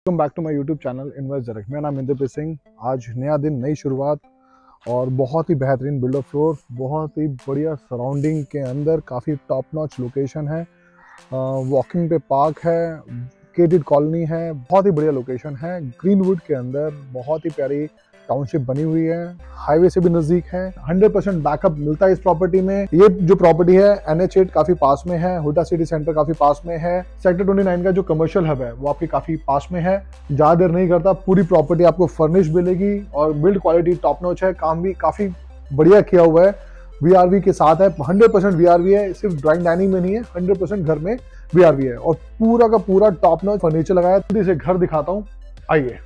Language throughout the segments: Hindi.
Welcome back to my YouTube channel invest direct. मेरा नाम इंद्रप्रीत सिंह। आज नया दिन, नई शुरुआत और बहुत ही बेहतरीन बिल्डर फ्लोर, बहुत ही बढ़िया सराउंडिंग के अंदर काफ़ी टॉप नॉच लोकेशन है। वॉकिंग पे पार्क है, केटेड कॉलोनी है, बहुत ही बढ़िया लोकेशन है। ग्रीनवुड के अंदर बहुत ही प्यारी टाउनशिप बनी हुई है, हाईवे से भी नजदीक है। 100% बैकअप मिलता है इस प्रॉपर्टी में। ये जो प्रॉपर्टी है NH8 काफी पास में है, हुडा सिटी सेंटर काफी पास में है, सेक्टर 29 का जो कमर्शियल हब है वो आपके काफी पास में है। ज्यादा देर नहीं करता, पूरी प्रॉपर्टी आपको फर्निश मिलेगी और बिल्ड क्वालिटी टॉप नॉच है। काम भी काफी बढ़िया किया हुआ है, VRV के साथ है। 100% VRV है, सिर्फ ड्राइंग डाइनिंग में नहीं है, 100% घर में VRV है और पूरा का पूरा टॉप नॉच फर्नीचर लगाया है। इसे घर दिखाता हूँ, आइए।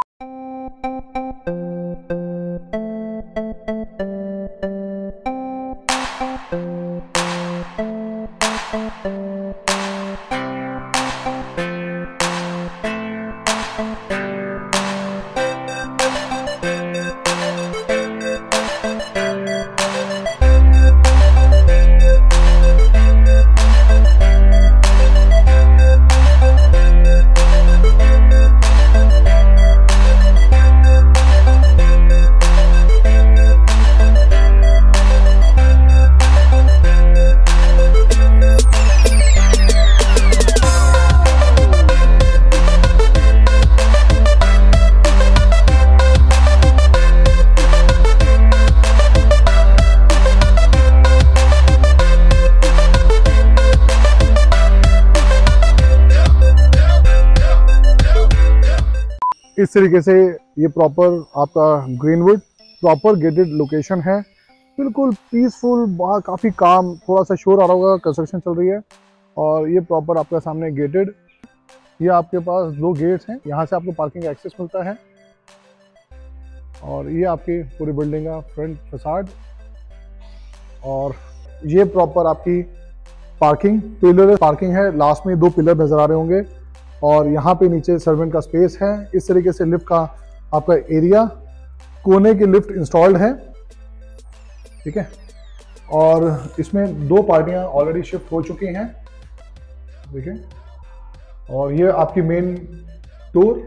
इस तरीके से ये प्रॉपर आपका ग्रीनवुड प्रॉपर गेटेड लोकेशन है, बिल्कुल पीसफुल। काफ़ी काम, थोड़ा सा शोर आ रहा होगा, कंस्ट्रक्शन चल रही है। और ये प्रॉपर आपका सामने गेटेड, ये आपके पास 2 गेट्स हैं, यहाँ से आपको पार्किंग एक्सेस मिलता है। और ये आपकी पूरी बिल्डिंग का फ्रंट फसाड। और ये प्रॉपर आपकी पार्किंग पिलर पार्किंग है, लास्ट में 2 पिलर नजर आ रहे होंगे। और यहाँ पे नीचे सर्वेंट का स्पेस है। इस तरीके से लिफ्ट का आपका एरिया, कोने की लिफ्ट इंस्टॉल्ड है, ठीक है। और इसमें 2 पार्टियां ऑलरेडी शिफ्ट हो चुकी हैं, देखिए। और ये आपकी मेन डोर,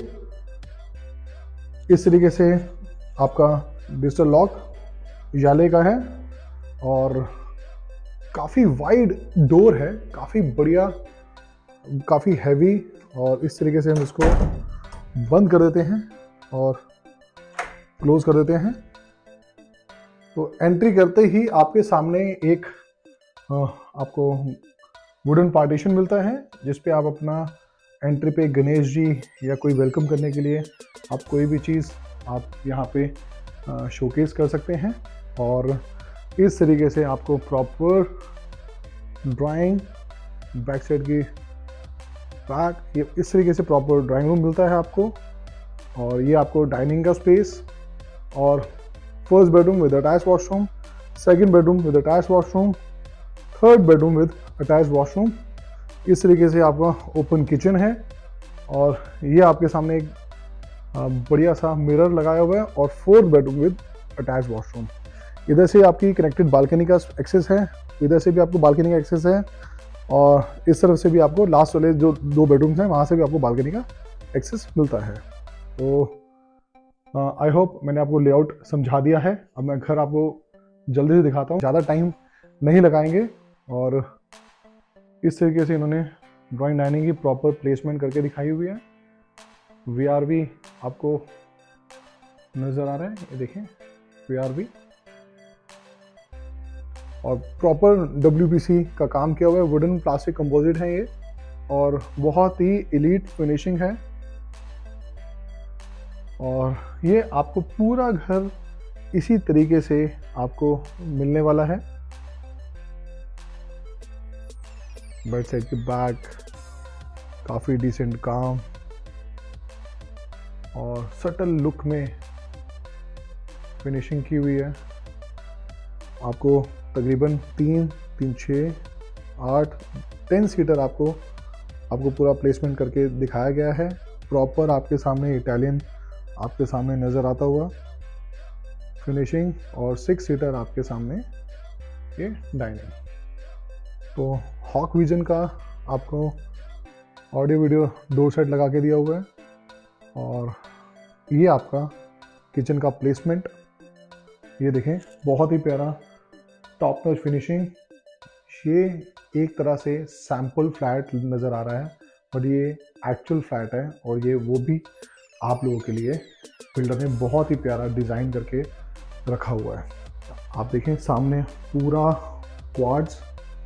इस तरीके से आपका डिजिटल लॉक याले का है और काफ़ी वाइड डोर है, काफ़ी बढ़िया, काफ़ी हैवी। और इस तरीके से हम इसको बंद कर देते हैं और क्लोज कर देते हैं। तो एंट्री करते ही आपके सामने एक आपको वुडन पार्टीशन मिलता है, जिस पे आप अपना एंट्री पे गणेश जी या कोई वेलकम करने के लिए आप कोई भी चीज़ आप यहाँ पे शोकेस कर सकते हैं। और इस तरीके से आपको प्रॉपर ड्राइंग बैक साइड की बैक, ये इस तरीके से प्रॉपर ड्राइंग रूम मिलता है आपको। और ये आपको डाइनिंग का स्पेस और first bedroom with attach washroom, second bedroom with attach washroom, third bedroom with attach washroom. इस तरीके से आपका ओपन किचन है। और ये आपके सामने एक बढ़िया सा मिरर लगाया हुआ है और fourth bedroom with attach washroom. इधर से आपकी कनेक्टेड बालकनी का एक्सेस है, इधर से भी आपको बालकनी का एक्सेस है। और इस तरफ से भी आपको लास्ट वाले जो 2 बेडरूम्स हैं वहाँ से भी आपको बालकनी का एक्सेस मिलता है। तो आई होप मैंने आपको लेआउट समझा दिया है। अब मैं घर आपको जल्दी से दिखाता हूँ, ज़्यादा टाइम नहीं लगाएंगे। और इस तरीके से इन्होंने ड्राइंग डाइनिंग की प्रॉपर प्लेसमेंट करके दिखाई हुई है। VRV आपको नज़र आ रहा है, ये देखें VRV। और प्रॉपर WPC का काम किया हुआ है, वुडन प्लास्टिक कंपोजिट है ये, और बहुत ही एलीट फिनिशिंग है। और ये आपको पूरा घर इसी तरीके से आपको मिलने वाला है। बैक साइड की बैक काफ़ी डिसेंट काम और सटल लुक में फिनिशिंग की हुई है। आपको तकरीबन 3, 6, 8, 10 सीटर आपको पूरा प्लेसमेंट करके दिखाया गया है। प्रॉपर आपके सामने इटालियन आपके सामने नज़र आता हुआ फिनिशिंग, और 6 सीटर आपके सामने ये डाइनिंग। तो हॉक विजन का आपको ऑडियो वीडियो 2 सेट लगा के दिया हुआ है। और ये आपका किचन का प्लेसमेंट, ये देखें बहुत ही प्यारा टॉप नॉच फिनिशिंग। ये एक तरह से सैम्पल फ्लैट नज़र आ रहा है बट ये एक्चुअल फ्लैट है, और ये वो भी आप लोगों के लिए बिल्डर ने बहुत ही प्यारा डिज़ाइन करके रखा हुआ है। आप देखें सामने पूरा क्वार्ट्ज,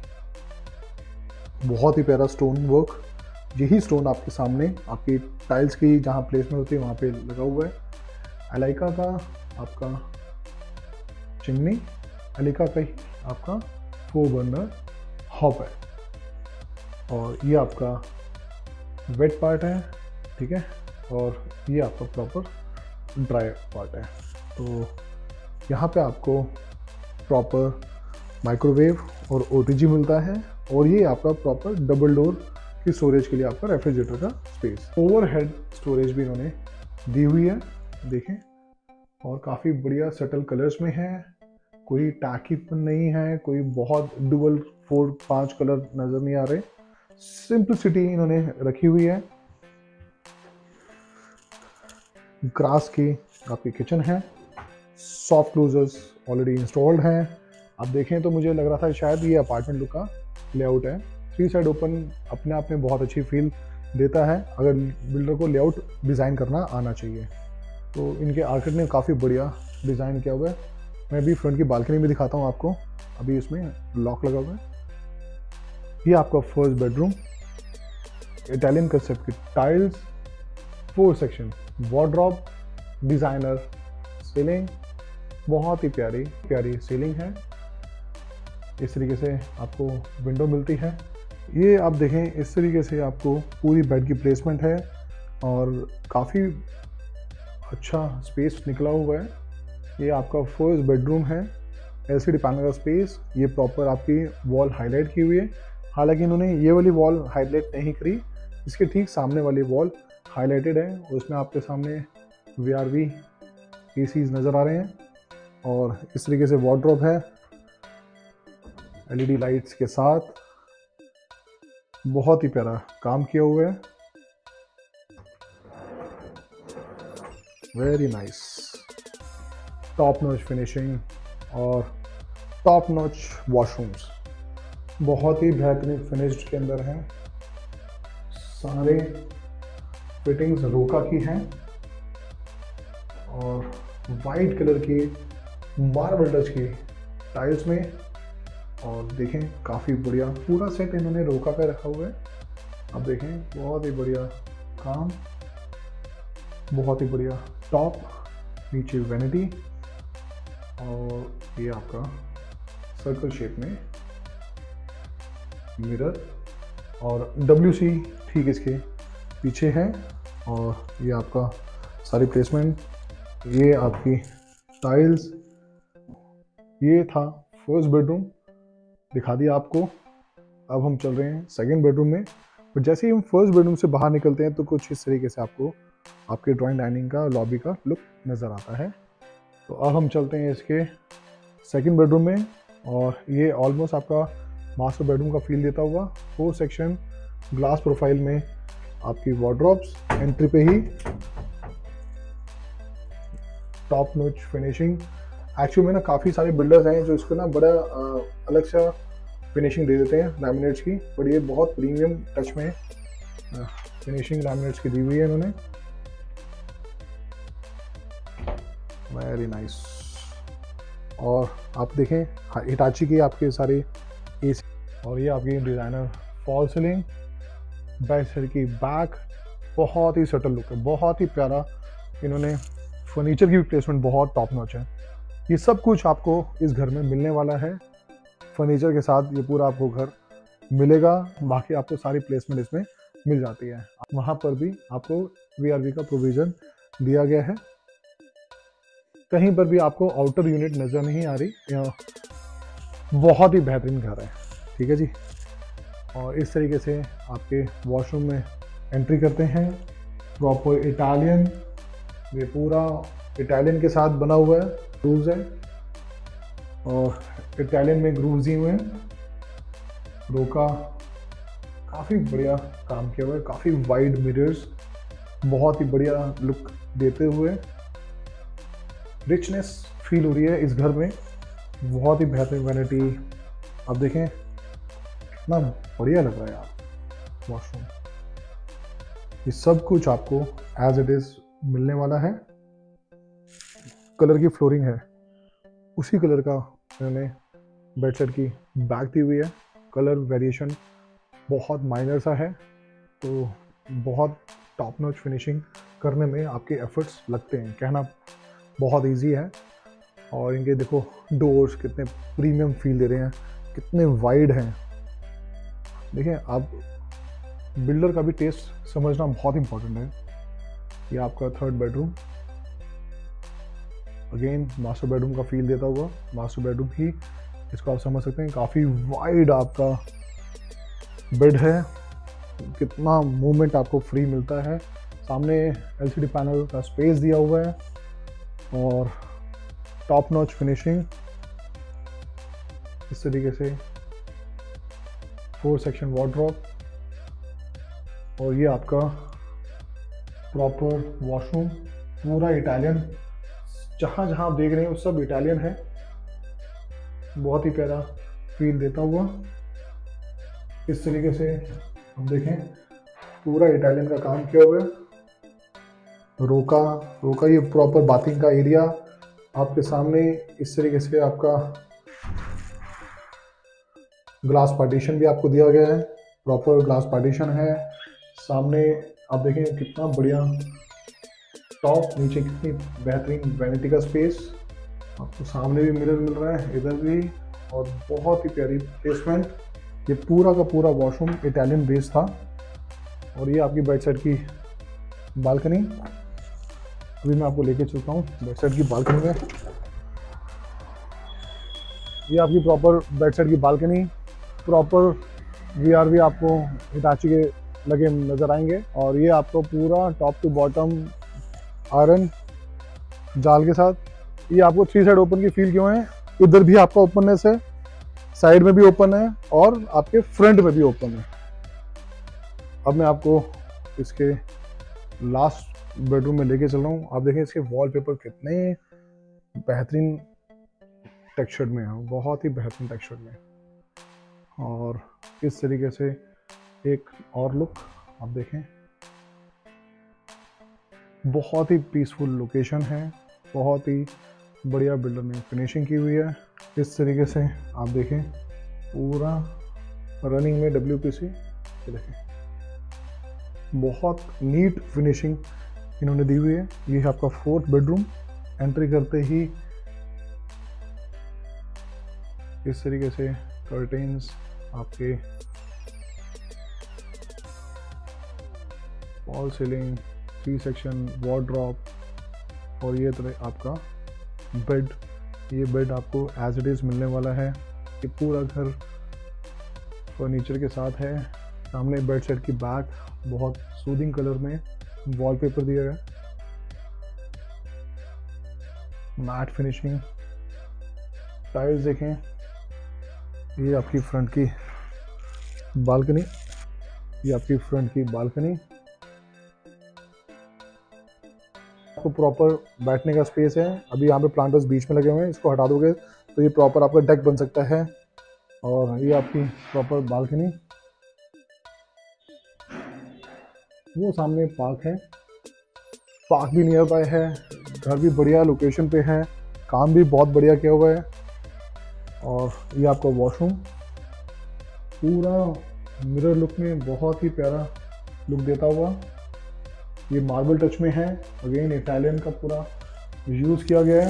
बहुत ही प्यारा स्टोन वर्क। यही स्टोन आपके सामने आपकी टाइल्स की जहाँ प्लेसमेंट होती है वहाँ पे लगा हुआ है। एलाइका का आपका चिमनी, एलाइका का ही आपका 4 बर्नर हॉप है, और ये आपका वेट पार्ट है, ठीक है, और ये आपका प्रॉपर ड्राई पार्ट है। तो यहाँ पे आपको प्रॉपर माइक्रोवेव और ओटीजी मिलता है, और ये आपका प्रॉपर डबल डोर की स्टोरेज के लिए आपका रेफ्रिजरेटर का स्पेस। ओवरहेड स्टोरेज भी इन्होंने दी हुई है, देखें, और काफ़ी बढ़िया सटल कलर्स में है, कोई टैकीपन नहीं है, कोई बहुत डुअल 4-5 कलर नज़र नहीं आ रहे, सिंपलिसिटी इन्होंने रखी हुई है। ग्रास की आपकी किचन है, सॉफ्ट क्लोजर्स ऑलरेडी इंस्टॉल्ड हैं। आप देखें तो मुझे लग रहा था शायद ये अपार्टमेंट लुक का लेआउट है। 3 साइड ओपन अपने आप में बहुत अच्छी फील देता है, अगर बिल्डर को लेआउट डिज़ाइन करना आना चाहिए। तो इनके आर्किटेक्ट ने काफ़ी बढ़िया डिज़ाइन किया हुआ है। मैं अभी फ्रंट की बालकनी में दिखाता हूँ आपको, अभी इसमें लॉक लगा हुआ है। ये आपका फर्स्ट बेडरूम, इटालियन कंसेप्ट की tiles, 4 section wardrobe, designer ceiling, बहुत ही प्यारी प्यारी सीलिंग है। इस तरीके से आपको विंडो मिलती है। ये आप देखें इस तरीके से आपको पूरी बेड की प्लेसमेंट है, और काफ़ी अच्छा स्पेस निकला हुआ है। ये आपका फर्स्ट बेडरूम है, एलसीडी पैनल का स्पेस। ये प्रॉपर आपकी वॉल हाईलाइट की हुई है, हालांकि इन्होंने ये वाली वॉल हाईलाइट नहीं करी, इसके ठीक सामने वाली वॉल हाईलाइटेड है, उसमें आपके सामने VRV ACs नज़र आ रहे हैं, और इस तरीके से वार्डरोब है LED लाइट्स के साथ, बहुत ही प्यारा काम किया हुआ है, very nice, top notch finishing और टॉप नॉच वॉशरूम्स, बहुत ही बेहतरीन फिनिश्ड के अंदर हैं। सारे फिटिंग्स रोका की हैं, और वाइट कलर की मार्बल टच की टाइल्स में, और देखें काफ़ी बढ़िया पूरा सेट इन्होंने रोका कर रखा हुआ है। अब देखें बहुत ही बढ़िया काम, बहुत ही बढ़िया टॉप, नीचे वैनिटी, और ये आपका सर्कल शेप में मिरर, और WC ठीक इसके पीछे है, और ये आपका सारी प्लेसमेंट, ये आपकी टाइल्स। ये था फर्स्ट बेडरूम, दिखा दिया आपको। अब हम चल रहे हैं सेकंड बेडरूम में, और जैसे ही हम फर्स्ट बेडरूम से बाहर निकलते हैं तो कुछ इस तरीके से आपको आपके ड्राइंग डाइनिंग का लॉबी का लुक नज़र आता है। तो अब हम चलते हैं इसके सेकंड बेडरूम में, और ये ऑलमोस्ट आपका मास्टर बेडरूम का फील देता हुआ 4 सेक्शन ग्लास प्रोफाइल में आपकी वार्डरोब्स, एंट्री पे ही टॉप नॉच फिनिशिंग। एक्चुअली में ना काफ़ी सारे बिल्डर्स हैं जो इसको ना बड़ा अलग सा फिनिशिंग दे देते हैं लैमिनेट्स की, बट ये बहुत प्रीमियम टच में फिनिशिंग लैमिनेट्स की दी हुई है इन्होंने, वेरी नाइस। और आप देखें हिटाची की आपके सारे AC, और ये आपकी designer fall ceiling, back side की बैक, बहुत ही सटल लुक है, बहुत ही प्यारा। इन्होंने फर्नीचर की भी प्लेसमेंट बहुत टॉप नॉच है। ये सब कुछ आपको इस घर में मिलने वाला है, फर्नीचर के साथ ये पूरा आपको घर मिलेगा। बाकी आपको सारी प्लेसमेंट इसमें मिल जाती है। वहाँ पर भी आपको VRV का प्रोविज़न दिया गया है। कहीं पर भी आपको आउटर यूनिट नज़र नहीं आ रही, बहुत ही बेहतरीन घर है, ठीक है जी। और इस तरीके से आपके वॉशरूम में एंट्री करते हैं, प्रॉपर इटालियन, ये पूरा इटालियन के साथ बना हुआ है, ग्रूव्स है, और इटालियन में ग्रूव्स ही हुए हैं, रोका, काफ़ी बढ़िया काम किया हुआ है, काफ़ी वाइड मिरर्स, बहुत ही बढ़िया लुक देते हुए रिचनेस फील हो रही है इस घर में। बहुत ही बेहतरीन वैनिटी, आप देखें कितना बढ़िया लग रहा है यार वॉशरूम। ये सब कुछ आपको एज इट इज मिलने वाला है। कलर की फ्लोरिंग है, उसी कलर का मैंने बेड सेट की बैग दी हुई है। कलर वेरिएशन बहुत माइनर सा है, तो बहुत टॉप नॉच फिनिशिंग करने में आपके एफर्ट्स लगते हैं, कहना बहुत इजी है। और इनके देखो डोर्स कितने प्रीमियम फील दे रहे हैं, कितने वाइड हैं। देखिए, आप बिल्डर का भी टेस्ट समझना बहुत इंपॉर्टेंट है। ये आपका third bedroom, again master bedroom का फील देता हुआ मास्टर बेडरूम ही इसको आप समझ सकते हैं। काफ़ी वाइड आपका बेड है, कितना मूवमेंट आपको फ्री मिलता है। सामने एलसीडी पैनल का स्पेस दिया हुआ है और टॉप नॉच फिनिशिंग इस तरीके से। 4 सेक्शन वार्डरोब और ये आपका प्रॉपर वॉशरूम, पूरा इटालियन। जहाँ जहाँ आप देख रहे हैं वो सब इटालियन है, बहुत ही प्यारा फील देता हुआ। इस तरीके से हम देखें पूरा इटालियन का काम किया हुआ है। रोका ये प्रॉपर बाथिंग का एरिया आपके सामने। इस तरीके से आपका ग्लास पार्टीशन भी आपको दिया गया है, प्रॉपर ग्लास पार्टीशन है। सामने आप देखें कितना बढ़िया टॉप, नीचे कितनी बेहतरीन वैनिटी का स्पेस। आपको सामने भी मिरर मिल रहा है, इधर भी, और बहुत ही प्यारी प्लेसमेंट। ये पूरा का पूरा वॉशरूम इटालियन बेस था। और ये आपकी बेड साइड की बालकनी, अभी मैं आपको लेके चलता हूँ बेड साइड की बालकनी में। ये आपकी प्रॉपर बेड साइड की बालकनी, प्रॉपर वीआरवी आपको हिटाची के लगे नज़र आएंगे। और ये आपको पूरा टॉप टू बॉटम आयरन जाल के साथ। ये आपको 3 साइड ओपन की फील क्यों है, इधर भी आपका ओपननेस है, साइड में भी ओपन है और आपके फ्रंट में भी ओपन है। अब मैं आपको इसके लास्ट बेडरूम में लेके चल रहा हूँ। आप देखें इसके वॉलपेपर कितने बेहतरीन टेक्सचर में है, बहुत ही बेहतरीन टेक्सचर में। और इस तरीके से एक और लुक आप देखें, बहुत ही पीसफुल लोकेशन है, बहुत ही बढ़िया बिल्डर ने फिनिशिंग की हुई है। इस तरीके से आप देखें पूरा रनिंग में WPC, देखें बहुत नीट फिनिशिंग इन्होंने दी हुई है। ये है आपका 4th बेडरूम। एंट्री करते ही इस तरीके से कर्टेन्स आपके, वॉल सीलिंग, 3 सेक्शन वार्डरोब और ये तरह आपका बेड। ये बेड आपको एज इट इज़ मिलने वाला है। ये पूरा घर फर्नीचर के साथ है। सामने बेड सेट की बैक बहुत सूदिंग कलर में वॉलपेपर दिया गया, मैट फिनिशिंग। टाइल्स देखें, ये आपकी फ्रंट की बालकनी, ये आपकी फ्रंट की बालकनी। आपको प्रॉपर बैठने का स्पेस है। अभी यहाँ पे प्लांटर्स बीच में लगे हुए हैं, इसको हटा दोगे तो ये प्रॉपर आपका डेक बन सकता है। और ये आपकी प्रॉपर बालकनी। वो सामने पार्क है, पार्क भी नियर बाय है, घर भी बढ़िया लोकेशन पे है, काम भी बहुत बढ़िया किया हुआ है। और ये आपका वॉशरूम पूरा मिरर लुक में बहुत ही प्यारा लुक देता हुआ। ये मार्बल टच में है, अगेन इटालियन का पूरा यूज किया गया है।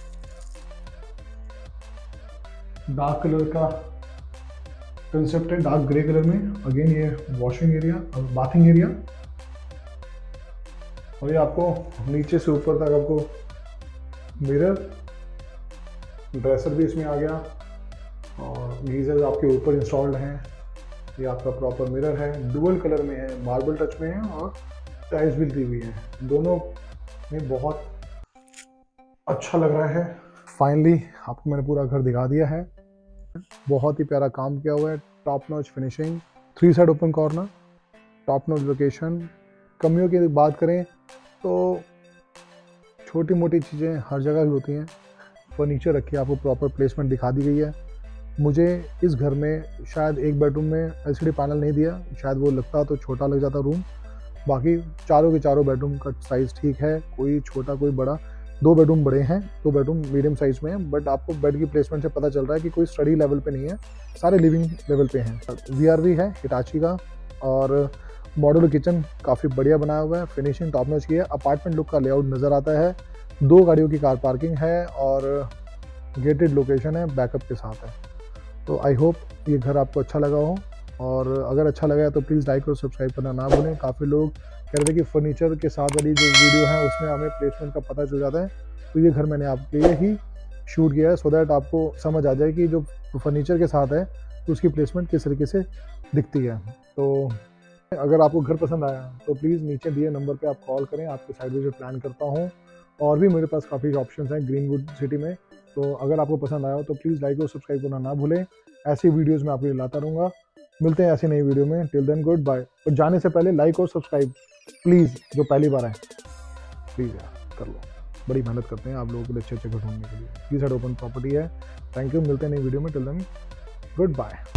डार्क कलर का कंसेप्ट है, डार्क ग्रे कलर में। अगेन ये वॉशिंग एरिया और बाथिंग एरिया। और ये आपको नीचे से ऊपर तक आपको मिरर, ड्रेसर भी इसमें आ गया और गीजर आपके ऊपर इंस्टॉल्ड हैं। ये आपका प्रॉपर मिरर है, डुअल कलर में है, मार्बल टच में है और टाइल्स भी दी हुई है। दोनों में बहुत अच्छा लग रहा है। फाइनली आपको मैंने पूरा घर दिखा दिया है। बहुत ही प्यारा काम किया हुआ है, top notch finishing, 3 side open corner, top notch location, कमियों की बात करें तो छोटी मोटी चीज़ें हर जगह भी होती हैं। फर्नीचर रखी है, आपको प्रॉपर प्लेसमेंट दिखा दी गई है। मुझे इस घर में शायद एक बेडरूम में एलसीडी पैनल नहीं दिया, शायद वो लगता तो छोटा लग जाता रूम। बाकी चारों के चारों बेडरूम का साइज़ ठीक है, कोई छोटा कोई बड़ा। 2 बेडरूम बड़े हैं, 2 बेडरूम मीडियम साइज़ में हैं, बट आपको बेड की प्लेसमेंट से पता चल रहा है कि कोई स्टडी लेवल पे नहीं है, सारे लिविंग लेवल पे हैं। वीआरवी है हिटाची का, और मॉड्यूलर किचन काफ़ी बढ़िया बनाया हुआ है, फिनिशिंग टॉप नॉच की है। अपार्टमेंट लुक का लेआउट नज़र आता है। 2 गाड़ियों की कार पार्किंग है और गेटेड लोकेशन है, बैकअप के साथ है। तो आई होप ये घर आपको अच्छा लगा हो, और अगर अच्छा लगा है तो प्लीज़ लाइक और सब्सक्राइब करना ना भूलें। काफ़ी लोग कह रहे थे कि फर्नीचर के साथ वाली जो वीडियो है उसमें हमें प्लेसमेंट का पता चल जाता है, तो ये घर मैंने आपके लिए ही शूट किया है, सो दैट आपको समझ आ जाए कि जो फर्नीचर के साथ है तो उसकी प्लेसमेंट किस तरीके से दिखती है। तो अगर आपको घर पसंद आया तो प्लीज़ नीचे दिए नंबर पे आप कॉल करें, आपके साइड विजिट प्लान करता हूँ। और भी मेरे पास काफ़ी ऑप्शंस हैं ग्रीनवुड सिटी में, तो अगर आपको पसंद आया हो तो प्लीज़ लाइक और सब्सक्राइब करना ना भूलें। ऐसी वीडियोज़ मैं आपके लिए लाता रहूँगा। मिलते हैं ऐसी नई वीडियो में, टिल देन गुड बाय। और जाने से पहले लाइक और सब्सक्राइब प्लीज़, जो पहली बार आए प्लीज़ यार कर लो, बड़ी मेहनत करते हैं आप लोगों के लिए अच्छे घर ढूंढने के लिए। ये साइड ओपन प्रॉपर्टी है। थैंक यू, मिलते हैं नई वीडियो में, टिल देन गुड बाय।